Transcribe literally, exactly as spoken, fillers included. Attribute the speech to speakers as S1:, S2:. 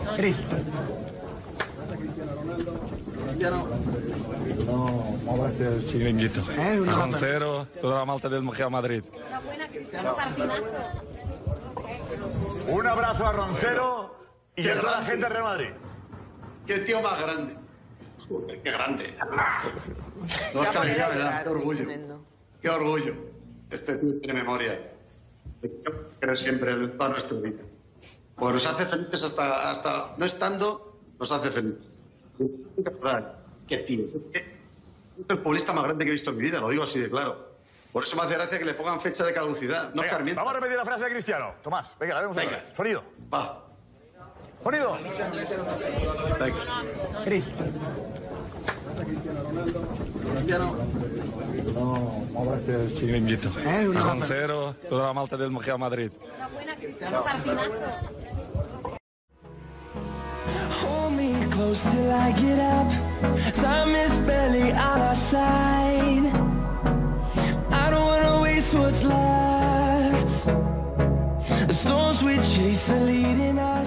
S1: Cris.
S2: Cristiano.
S3: No, gracias al chiringuito.
S1: Eh, una
S3: a Roncero, toda la malta del Real Madrid.
S4: Enhorabuena, Cristiano, partidazo.
S5: Un abrazo a Roncero y a toda la gente del Real Madrid.
S6: Qué tío más grande. Joder, qué grande. No, es que alegría me da, qué orgullo. Qué orgullo. Este tío tiene memoria. Creo siempre en toda nuestra vida. Pues nos hace felices hasta, hasta no estando, nos hace felices. Qué tío. Es el futbolista más grande que he visto en mi vida, lo digo así de claro. Por eso me hace gracia que le pongan fecha de caducidad. No
S5: Venga, vamos a repetir la frase de Cristiano. Tomás, venga, la vemos otra vez. Sonido.
S6: Va.
S5: Sonido.
S1: Cris.
S2: Cristiano.
S3: No, gracias al chiringuito.
S1: Eh, una
S3: a Roncero, toda la malta del Real Madrid.
S4: Enhorabuena, Cristiano, partidazo.
S7: Hold me close till I get up. Time is barely on our side. I don't wanna waste what's left. The storms we chase are leading us.